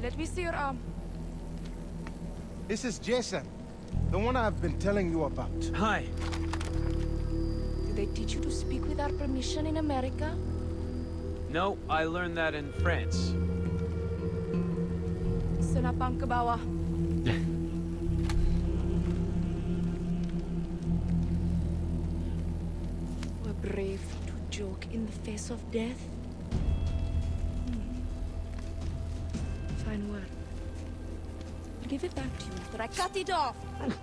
Let me see your arm. This is Jason, the one I've been telling you about. Hi. Did they teach you to speak without permission in America? No, I learned that in France. Senapang Kabawa. We're brave to joke in the face of death. Fine word. I'll give it back to you after I cut it off.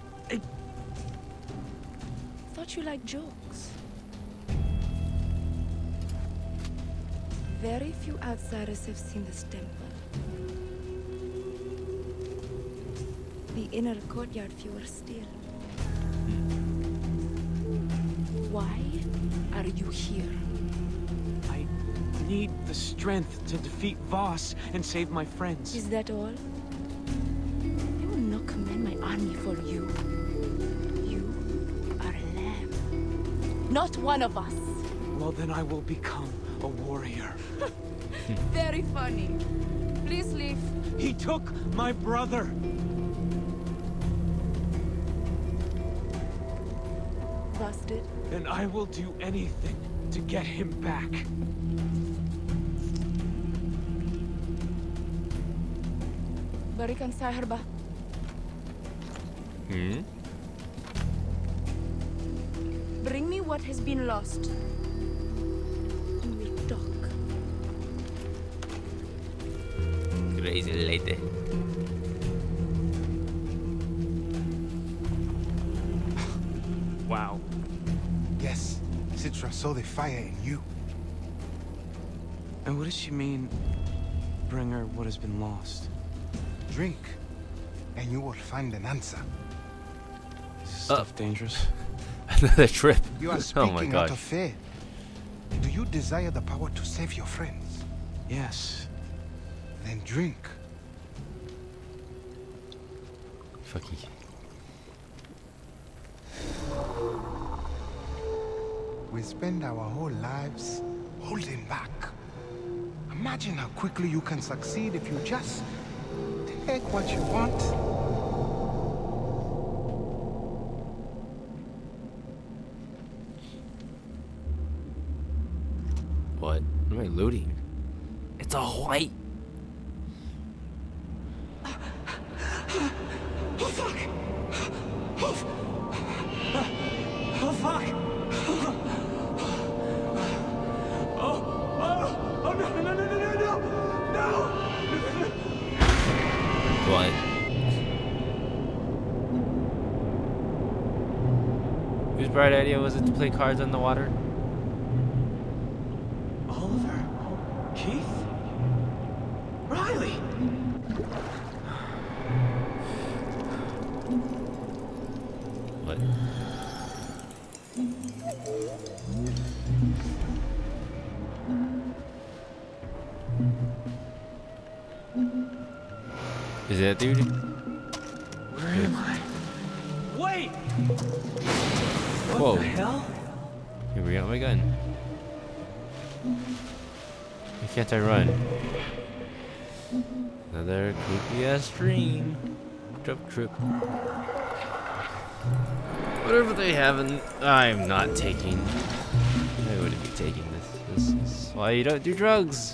Thought you liked jokes. Very few outsiders have seen this temple. The inner courtyard fewer still. Why are you here? I need the strength to defeat Voss and save my friends. Is that all? I will not command my army for you. You are a lamb. Not one of us. Well, then I will become a warrior. Very funny. Please leave. He took my brother. Busted. And I will do anything to get him back. Berikan saya herba. Bring me what has been lost. And we'll talk. Crazy lady. Wow. Yes, Citra saw the fire in you. And what does she mean, bring her what has been lost? Drink, and you will find an answer. Is this stuff dangerous? Another trip. You are Oh my speaking out gosh. of fear. Do you desire the power to save your friends? Yes. Then drink. Fucking. We spend our whole lives holding back. Imagine how quickly you can succeed if you just take what you want. What? What am I looting? It's a white. Oh fuck! Oh fuck! Oh no no no no no no no! What? Whose bright idea was it to play cards on the water? Oliver, Keith, Riley. What? Is that dude? Where am I? Wait! What Whoa. the hell? Here we got my gun. Why can't I run? Another creepy ass dream. Trip. Whatever they haven't, I'm not taking. I wouldn't be taking this. This is why you don't do drugs.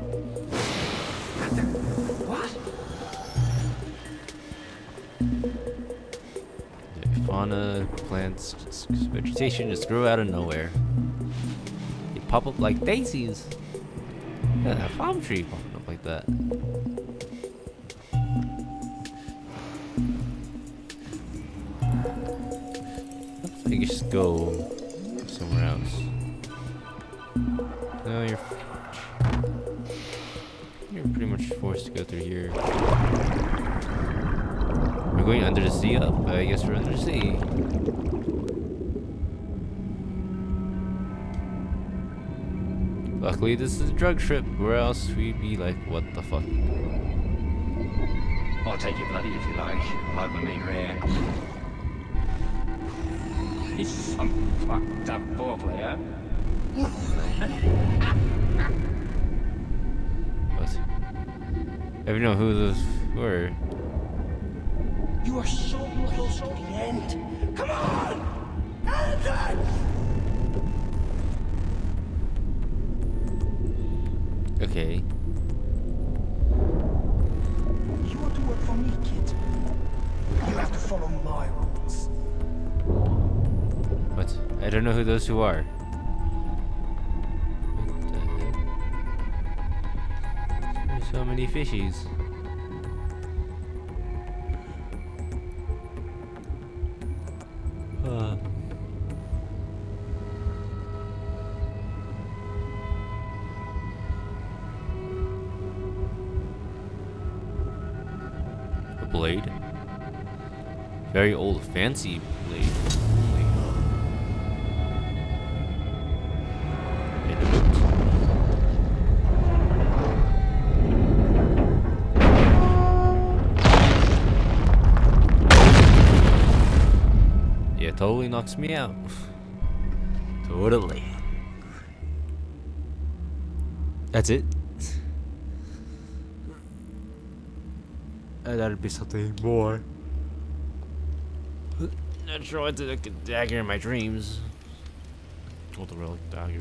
What? Fauna, plants, vegetation just grew out of nowhere. They pop up like daisies. Yeah, a palm tree popping up like that. I think you should go somewhere else. No, you're pretty much forced to go through here. We're going under the sea up. I guess we're under the sea. Luckily, this is a drug trip, or else we'd be like, what the fuck? I'll take your bloody if you like my mean rear. He's some fucked up ball player. What? I don't know who those were. You are so close to the end. Come on! Ethan! Okay. You want to work for me, kid? You have to follow my rules. What? I don't know who those two are. What the heck? There's so many fishies. A blade. Very old, fancy blade. Holy hell. And a boot. Yeah, totally knocks me out. Totally. That's it. That'd be something more. Not sure what to look at dagger in my dreams. Oh, the relic dagger.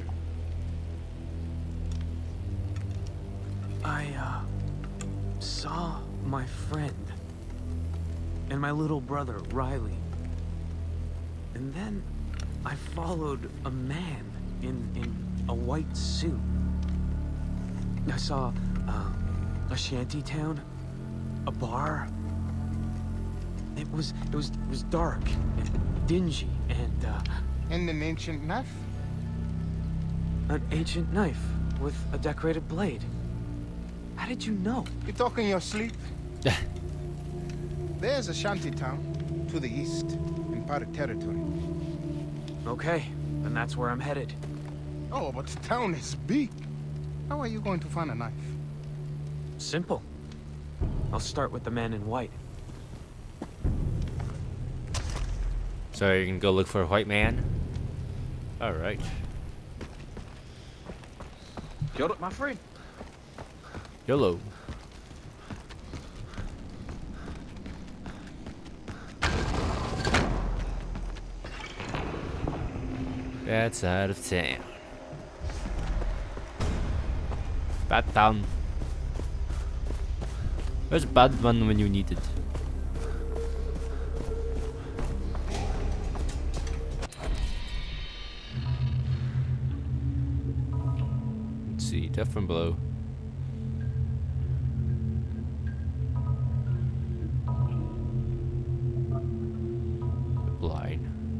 I saw my friend and my little brother, Riley. And then I followed a man in a white suit. I saw a shanty town, a bar. It was dark and dingy and And an ancient knife? an ancient knife with a decorated blade. How did you know? You talk in your sleep? There's a shanty town to the east in Pirate territory. Okay, then that's where I'm headed. Oh, but the town is big. How are you going to find a knife? Simple. I'll start with the man in white. So you can go look for a white man? Alright. Killed it, my friend. YOLO. That's out of town. Bad town. Where's Batman when you need it? Let's see, death from below. Blind.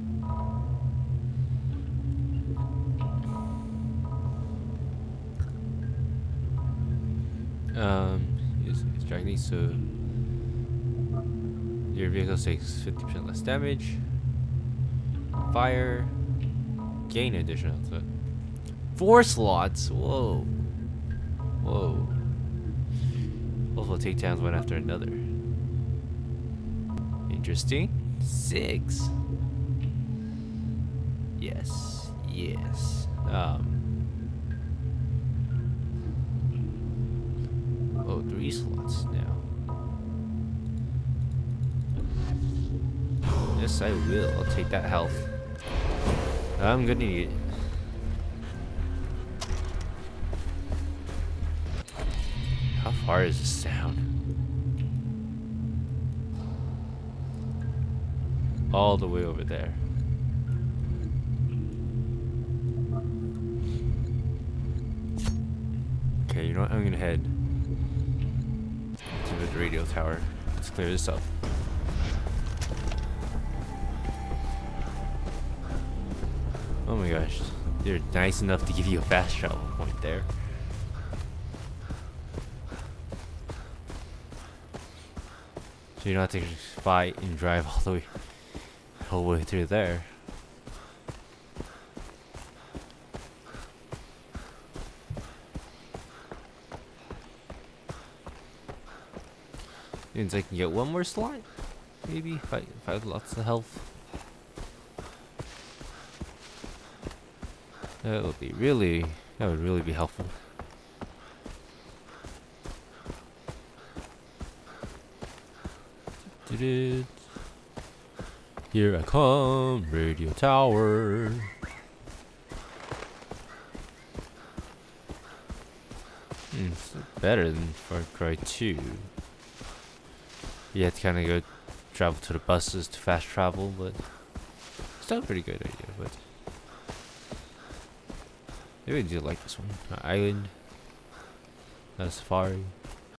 Use dragging so your vehicle takes 50% less damage. Fire. Gain additional. 4 slots. Whoa. Whoa. Also take towns one after another. Interesting. 6. Yes. Yes. Oh, 3 slots now. Yes, I will. I'll take that health. I'm gonna need it. How far is this sound? All the way over there. Okay, you know what? I'm gonna head to the radio tower. Let's clear this up. Oh my gosh, they're nice enough to give you a fast travel point there. So you don't have to fight and drive all the way through there. Means I can get one more slot, maybe if I have lots of health. That would really be helpful. Doo-doo. Here I come, radio tower. It's better than Far Cry 2. You had to kind of go travel to the buses to fast travel, but still a pretty good idea. But I really do like this one. Island, Safari.